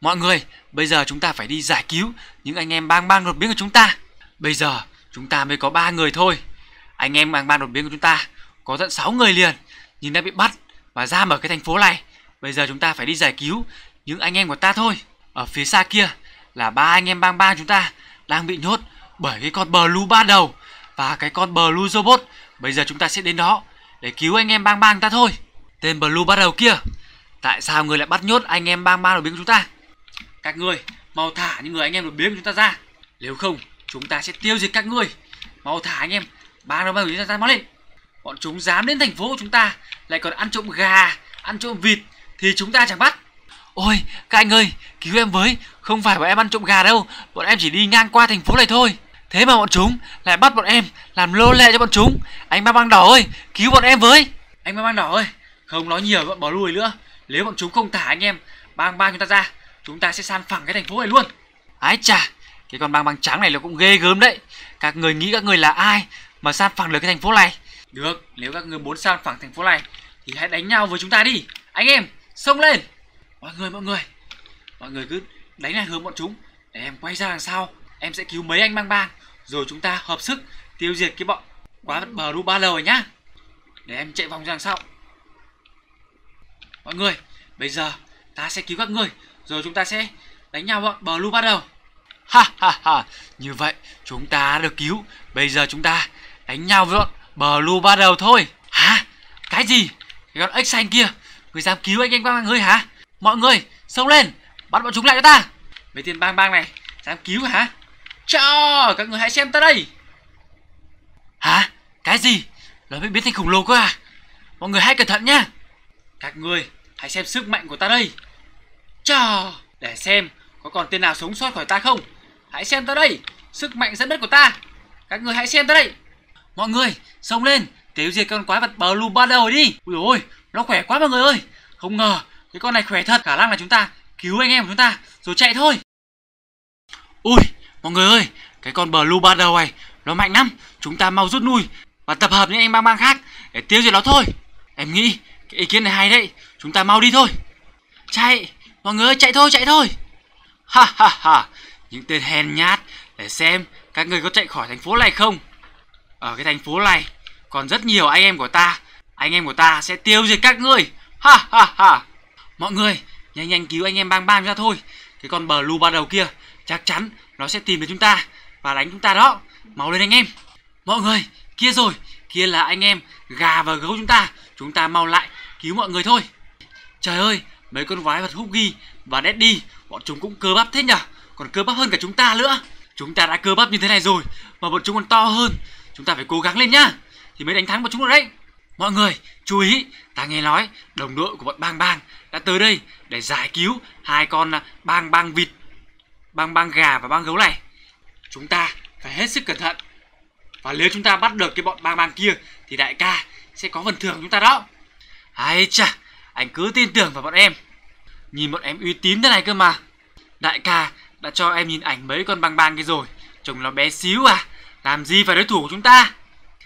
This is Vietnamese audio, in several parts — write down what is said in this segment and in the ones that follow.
Mọi người, bây giờ chúng ta phải đi giải cứu những anh em bang bang đột biến của chúng ta. Bây giờ chúng ta mới có 3 người thôi. Anh em bang bang đột biến của chúng ta có tận 6 người liền, nhưng đã bị bắt và giam ở cái thành phố này. Bây giờ chúng ta phải đi giải cứu những anh em của ta thôi. Ở phía xa kia là 3 anh em bang bang chúng ta đang bị nhốt bởi cái con Blue ba đầu và cái con Blue Robot. Bây giờ chúng ta sẽ đến đó để cứu anh em bang bang ta thôi. Tên Blue ba đầu kia, tại sao người lại bắt nhốt anh em bang bang đột biến của chúng ta? Các ngươi mau thả những người anh em đột biến của chúng ta ra, nếu không chúng ta sẽ tiêu diệt các ngươi. Mau thả anh em bang đột biến của chúng ta mau lên. Bọn chúng dám đến thành phố của chúng ta lại còn ăn trộm gà, ăn trộm vịt thì chúng ta chẳng bắt. Ôi các anh ơi, cứu em với, không phải bọn em ăn trộm gà đâu, bọn em chỉ đi ngang qua thành phố này thôi. Thế mà bọn chúng lại bắt bọn em làm lô lệ cho bọn chúng. Anh bang bang đỏ ơi, cứu bọn em với. Anh bang bang đỏ ơi, không nói nhiều bọn bỏ lùi nữa. Nếu bọn chúng không thả anh em bang bang chúng ta ra, chúng ta sẽ san phẳng cái thành phố này luôn. Ái chà, cái con bang bang trắng này nó cũng ghê gớm đấy. Các người nghĩ các người là ai mà san phẳng được cái thành phố này? Được, nếu các người muốn san phẳng thành phố này thì hãy đánh nhau với chúng ta đi. Anh em, xông lên. Mọi người cứ đánh lại hướng bọn chúng để em quay ra đằng sau. Em sẽ cứu mấy anh bang bang, rồi chúng ta hợp sức tiêu diệt cái bọn quái vật Blue ba đầu này nhá. Để em chạy vòng ra đằng sau. Mọi người, bây giờ ta sẽ cứu các người, rồi chúng ta sẽ đánh nhau bọn Blue ba đầu. Ha ha ha, như vậy chúng ta được cứu. Bây giờ chúng ta đánh nhau với bọn Blue ba đầu thôi. Hả? Cái gì? Cái con ếch xanh kia, người dám cứu anh em bang bang ơi hả? Mọi người, xông lên, bắt bọn chúng lại cho ta. Mấy tên bang bang này dám cứu hả? Cho các người hãy xem ta đây. Hả? Cái gì? Nó bị biến thành khủng lồ cơ à? Mọi người hãy cẩn thận nhá. Các người hãy xem sức mạnh của ta đây. Cho để xem có còn tên nào sống sót khỏi ta không. Hãy xem ta đây, sức mạnh dẫn đất của ta. Các người hãy xem ta đây. Mọi người xông lên, tiêu diệt con quái vật Blue ba đầu đi. Ui ôi, nó khỏe quá mọi người ơi. Không ngờ cái con này khỏe thật, khả năng là chúng ta cứu anh em của chúng ta rồi chạy thôi. Ui mọi người ơi, cái con Blue ba đầu này nó mạnh lắm. Chúng ta mau rút lui và tập hợp những anh bang bang khác để tiêu diệt nó thôi. Em nghĩ cái ý kiến này hay đấy. Chúng ta mau đi thôi. Chạy, mọi người ơi, chạy thôi. Ha ha ha, những tên hèn nhát. Để xem các người có chạy khỏi thành phố này không. Ở cái thành phố này còn rất nhiều anh em của ta. Anh em của ta sẽ tiêu diệt các ngươi. Ha ha ha. Mọi người nhanh nhanh cứu anh em bang bang ra thôi. Cái con Blue ba đầu kia chắc chắn nó sẽ tìm đến chúng ta và đánh chúng ta đó. Mau lên anh em. Mọi người, kia rồi, kia là anh em gà và gấu chúng ta. Chúng ta mau lại cứu mọi người thôi. Trời ơi, mấy con quái vật Huggy và Daddy, bọn chúng cũng cơ bắp thế nhở. Còn cơ bắp hơn cả chúng ta nữa. Chúng ta đã cơ bắp như thế này rồi mà bọn chúng còn to hơn. Chúng ta phải cố gắng lên nhá, thì mới đánh thắng bọn chúng được đấy. Mọi người chú ý, ta nghe nói đồng đội của bọn bang bang đã tới đây để giải cứu hai con bang bang vịt, bang bang gà và bang gấu này. Chúng ta phải hết sức cẩn thận. Và nếu chúng ta bắt được cái bọn bang bang kia thì đại ca sẽ có phần thưởng chúng ta đó. Ai chà, anh cứ tin tưởng vào bọn em. Nhìn bọn em uy tín thế này cơ mà. Đại ca đã cho em nhìn ảnh mấy con bang bang kia rồi, trông nó bé xíu à, làm gì phải đối thủ của chúng ta.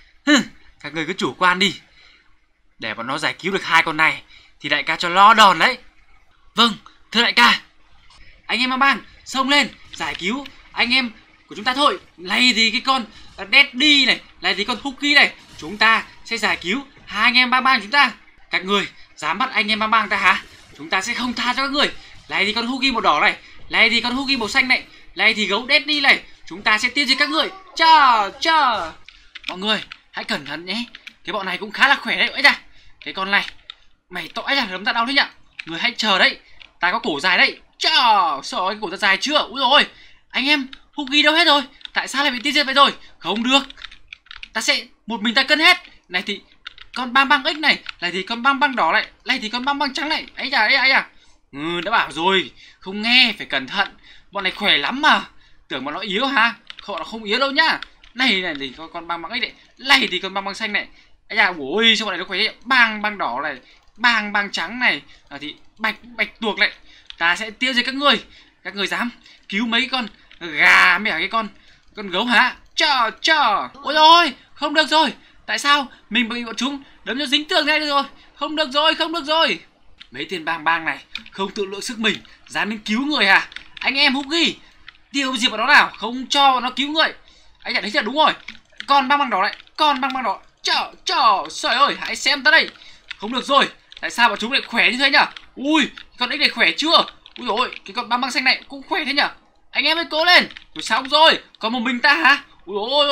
Các người cứ chủ quan đi. Để bọn nó giải cứu được hai con này thì đại ca cho lo đòn đấy. Vâng, thưa đại ca. Anh em bang bang xông lên giải cứu anh em của chúng ta thôi. Này thì cái con Daddy này, này thì con Huggy này. Chúng ta sẽ giải cứu hai anh em bang bang chúng ta. Các người dám bắt anh em bang bang ta hả? Chúng ta sẽ không tha cho các người. Này thì con Huggy màu đỏ này, này thì con Huggy màu xanh này, này thì gấu Daddy này. Chúng ta sẽ tiêu diệt các người. Chờ. Mọi người hãy cẩn thận nhé. Cái bọn này cũng khá là khỏe đấy. Ấy da, cái con này mày tội là đấm ta đau thế nhỉ. Người hãy chờ đấy, ta có cổ dài đấy. Sợ cái cổ ta dài chưa? Úi rồi, anh em Huggy đâu hết rồi? Tại sao lại bị tiêu diệt vậy rồi? Không được, ta sẽ một mình ta cân hết. Này thì con bang bang ếch này, này thì con bang bang đỏ này, này thì con bang bang trắng này. Ấy da. Đã bảo rồi, không nghe, phải cẩn thận. Bọn này khỏe lắm mà. Tưởng bọn nó yếu hả? Họ nó không yếu đâu nhá. Này thì con bang bang ếch này, này thì con bang bang xanh này. Ấy da, ôi sao bọn này nó khỏe thế? Bang bang đỏ này, bang bang trắng này, thì bạch tuộc này. Ta sẽ tiêu diệt các người. Các người dám cứu mấy con gà với cả cái con gấu hả? Chờ. Ôi ôi, không được rồi. Tại sao mình bị bọn chúng đấm cho dính tường này rồi? Không được rồi. Mấy tên bang bang này không tự lượng sức mình dám đến cứu người à? Anh em Huggy tiêu diệt bọn nó nào, không cho bọn nó cứu người. Anh nhận thấy chưa? Đúng rồi, con băng băng đỏ này, con băng băng đỏ. Trời ơi, hãy xem tới đây. Không được rồi, tại sao bọn chúng lại khỏe như thế nhỉ? Ui, con ếch này khỏe chưa? Ui dồi ôi, cái con băng băng xanh này cũng khỏe thế nhỉ? Anh em ơi cố lên. Rồi xong rồi, còn một mình ta hả? Ui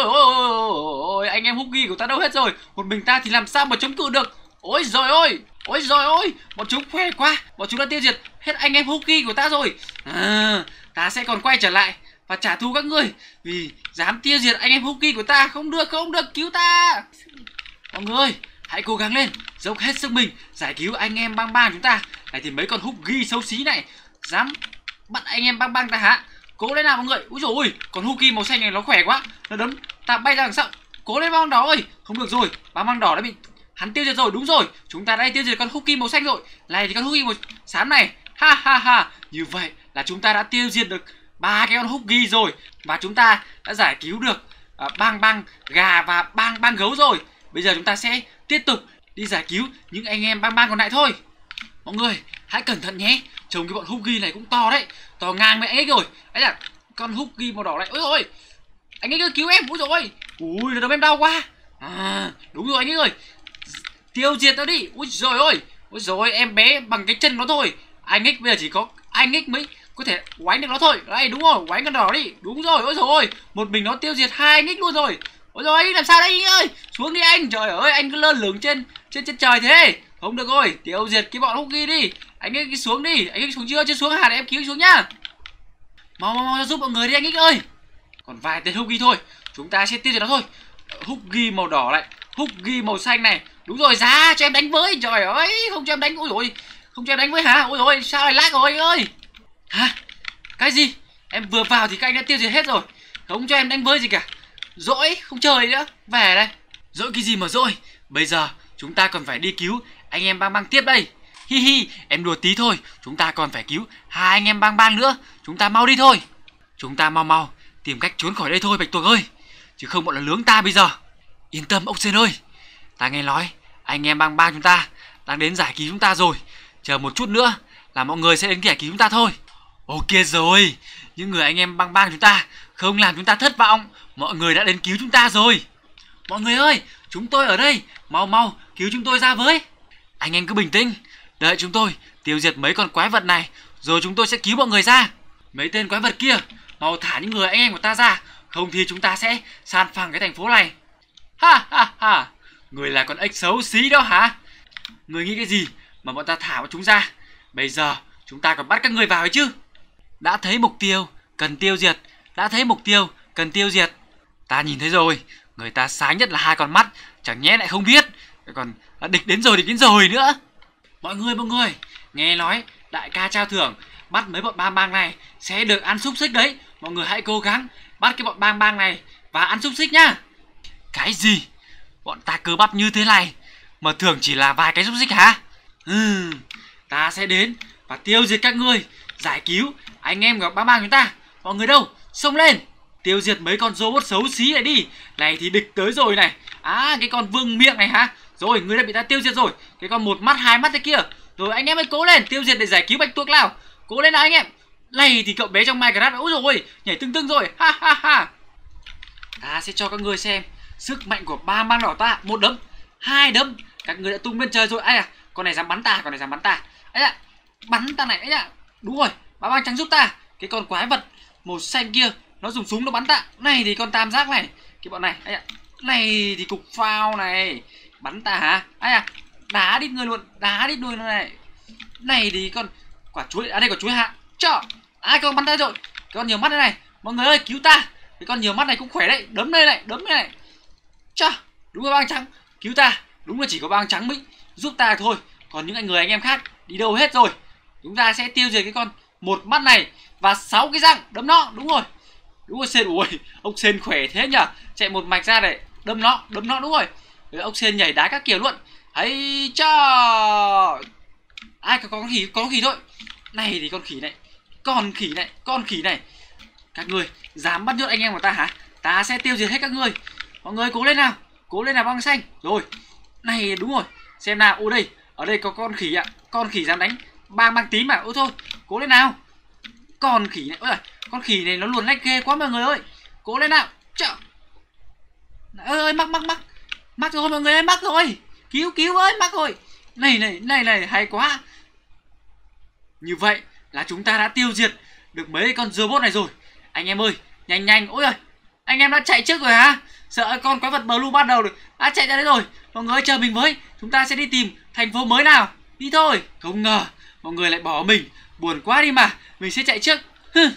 ôi, anh em Huggy của ta đâu hết rồi? Một mình ta thì làm sao mà chống cự được? Ôi giời ơi, bọn chúng khỏe quá, bọn chúng đã tiêu diệt hết anh em Huggy của ta rồi. Ta sẽ còn quay trở lại và trả thù các ngươi vì dám tiêu diệt anh em Huggy của ta. Không được, cứu ta. Mọi người hãy cố gắng lên, dốc hết sức mình giải cứu anh em bang bang chúng ta. Này thì mấy con Huggy xấu xí này dám bắt anh em bang bang ta hả? Cố lên nào mọi người. Úi dồi ôi, con Huggy màu xanh này nó khỏe quá, nó đấm ta bay ra đằng sau. Cố lên bang đỏ ơi. Không được rồi, bang đỏ đã bị hắn tiêu diệt rồi. Đúng rồi, chúng ta đã tiêu diệt con Huggy màu xanh rồi. Này thì con Huggy màu xám này, ha, như vậy là chúng ta đã tiêu diệt được 3 cái con Huggy rồi, và chúng ta đã giải cứu được bang bang gà và bang bang gấu rồi. Bây giờ chúng ta sẽ tiếp tục đi giải cứu những anh em bang bang còn lại thôi. Mọi người hãy cẩn thận nhé, trông cái bọn Huggy này cũng to đấy, to ngang với anh ấy rồi. Đấy là con Huggy màu đỏ này. Ôi ôi, anh ấy cứ cứu em. Ui rồi, ui nó đấm em đau quá. Đúng rồi anh ấy ơi, tiêu diệt nó đi. Ui rồi em bé bằng cái chân nó thôi. Anh ích bây giờ chỉ có anh ích mới có thể quánh được nó thôi. Đây đúng rồi, quánh con đỏ đi. Đúng rồi, ôi rồi, một mình nó tiêu diệt 2 anh ích luôn rồi. Ôi rồi, anh làm sao đây anh ơi? Xuống đi anh. Trời ơi, anh cứ lơ lửng trên trời thế. Không được rồi, tiêu diệt cái bọn Huggy đi. Anh ấy xuống đi, anh ấy xuống chưa xuống hả? Để em cứu xuống nhá. Mau giúp mọi người đi anh ích ơi. Còn vài tên Huggy thôi, chúng ta sẽ tiêu diệt nó thôi. Huggy màu đỏ lại, Huggy màu xanh này. Đúng rồi, ra cho em đánh với. Trời ơi, không cho em đánh. Ôi rồi, không cho em đánh với hả? Ôi rồi, sao lại lag rồi anh ơi? Hả? Cái gì? Em vừa vào thì các anh đã tiêu diệt hết rồi, không cho em đánh với gì cả. Dỗi, không chơi nữa, về đây. Dỗi cái gì mà dỗi? Bây giờ chúng ta còn phải đi cứu anh em bang bang tiếp đây. Hi, em đùa tí thôi, chúng ta còn phải cứu 2 anh em bang bang nữa. Chúng ta mau đi thôi. Chúng ta mau tìm cách trốn khỏi đây thôi Bạch Tuộc ơi, chứ không bọn là lướng ta bây giờ. Yên tâm ông Sen ơi, ta nghe nói anh em bang bang chúng ta đang đến giải cứu chúng ta rồi. Chờ một chút nữa là mọi người sẽ đến giải cứu chúng ta thôi. Ok rồi, những người anh em bang bang chúng ta không làm chúng ta thất vọng. Mọi người đã đến cứu chúng ta rồi. Mọi người ơi, chúng tôi ở đây, mau cứu chúng tôi ra với. Anh em cứ bình tĩnh, đợi chúng tôi tiêu diệt mấy con quái vật này, rồi chúng tôi sẽ cứu mọi người ra. Mấy tên quái vật kia, mau thả những người anh em của ta ra, không thì chúng ta sẽ san phẳng cái thành phố này. Ha, người là con ếch xấu xí đó hả? Người nghĩ cái gì mà bọn ta thả bọn chúng ra? Bây giờ chúng ta còn bắt các người vào ấy chứ. Đã thấy mục tiêu cần tiêu diệt, đã thấy mục tiêu cần tiêu diệt. Ta nhìn thấy rồi, người ta sáng nhất là 2 con mắt, chẳng nhẽ lại không biết. Còn địch đến rồi nữa. Mọi người, nghe nói đại ca trao thưởng bắt mấy bọn bang bang này sẽ được ăn xúc xích đấy. Mọi người hãy cố gắng bắt cái bọn bang bang này và ăn xúc xích nhá. Cái gì? Bọn ta cơ bắp như thế này mà thưởng chỉ là vài cái xúc xích hả? Ta sẽ đến và tiêu diệt các ngươi, giải cứu anh em của bang bang chúng ta. Mọi người đâu? Xông lên, tiêu diệt mấy con robot xấu xí này đi. Này thì địch tới rồi này. Cái con vương miệng này hả? Rồi, người đã bị ta tiêu diệt rồi. Cái con 1 mắt 2 mắt thế kia. Rồi anh em ơi cố lên, tiêu diệt để giải cứu Bạch Tuộc nào. Cố lên nào anh em. Này thì cậu bé trong Minecraft, ôi rồi, nhảy tưng rồi. Ha. Ta sẽ cho các ngươi xem sức mạnh của bang bang đỏ ta. 1 đấm, 2 đấm, các ngươi đã tung lên trời rồi. Con này dám bắn ta, bắn ta này. Đúng rồi, bang bang trắng giúp ta. Cái con quái vật màu xanh kia nó dùng súng nó bắn ta. Này thì con tam giác này, cái bọn này. Này thì cục phao này, bắn ta hả? Đá đít người luôn, đá đít đuôi này. Này thì con quả chuối, đây quả chuối hạ. Con bắn ta rồi. Cái con nhiều mắt đây này. Mọi người ơi cứu ta. Cái con nhiều mắt này cũng khỏe đấy, đấm đây này. Đúng rồi bang trắng, cứu ta. Đúng là chỉ có bang trắng mới giúp ta thôi. Còn những người anh em khác đi đâu hết rồi. Chúng ta sẽ tiêu diệt cái con 1 mắt này và 6 cái răng, đấm nó. Đúng rồi Sen. Ui, ông Sen khỏe thế nhở, chạy một mạch ra để đấm nó. Đúng rồi, ông Sen nhảy đá các kiểu luôn. Hay cho có con khỉ thôi. Này thì con khỉ này, các ngươi dám bắt nhốt anh em của ta hả? Ta sẽ tiêu diệt hết các ngươi. Mọi người cố lên nào băng xanh. Rồi, này đúng rồi, xem nào. Đây Ở đây có con khỉ ạ. Con khỉ dám đánh mang tím mà. Ôi thôi, cố lên nào. Con khỉ này, ôi giời, con khỉ này nó luồn lách ghê quá mọi người ơi. Cố lên nào. Chợ. Ơi mắc rồi mọi người ơi, mắc rồi. Cứu ơi, mắc rồi. Này hay quá. Như vậy là chúng ta đã tiêu diệt được mấy con robot này rồi. Anh em ơi, nhanh. Ôi giời, anh em đã chạy trước rồi hả? Sợ con quái vật Blue bắt đầu được đã chạy ra đấy rồi. Mọi người ơi, chờ mình với. Chúng ta sẽ đi tìm thành phố mới nào. Đi thôi. Không ngờ mọi người lại bỏ mình. Buồn quá đi mà. Mình sẽ chạy trước.